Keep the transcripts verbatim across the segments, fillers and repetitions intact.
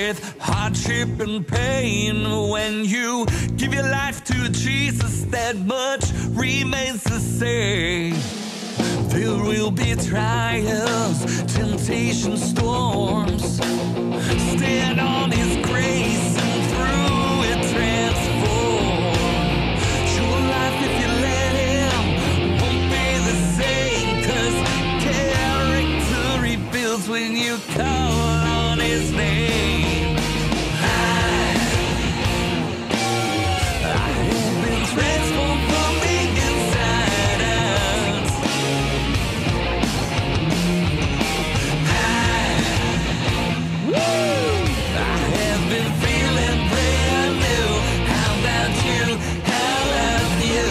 with hardship and pain. When you give your life to Jesus, that much remains the same. There will be trials, temptation, storms. Stand on His grace and through it transform. Your life, if you let Him, won't be the same, 'cause character rebuilds when you call on His name. I, I have been transformed from the inside out. I, woo, I have been feeling brand new. How about you? How about you?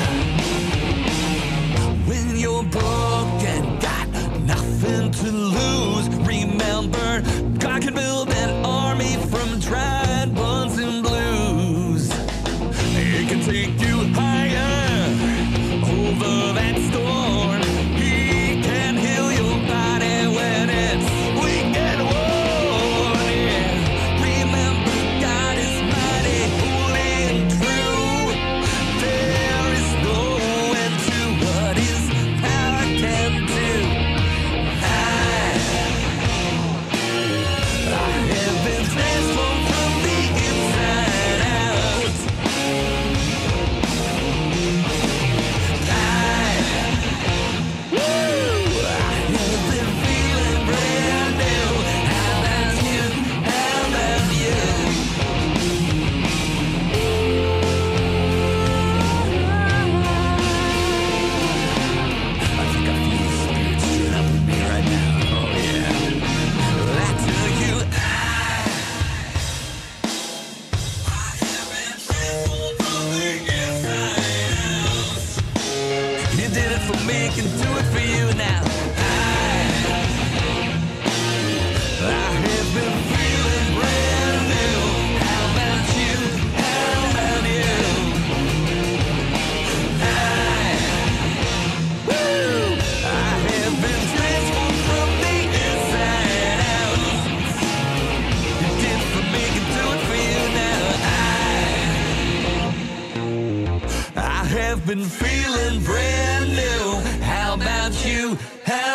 When you're broken, got nothing to lose, remember, God can build an army from dried bones and blues. He can take you higher over that storm. He can heal your body when it's weak and worn. Yeah. Remember, God is mighty, holy and true. There is no end to what His power can do. I, I have been transformed from the inside out. I, woo, I have been feeling brand new. How about you? How about you? I think I feel the Spirit stirring up in me right now. Oh yeah. Well, I tell you, I, I have been transformed from the inside out. You did it for me, can do it for you now. I, I have been feeling brand new. How about you? How about you? I, woo, I have been transformed from the inside out. You did it for me, can do it for you now. I, I have been feeling brand new. How about you? How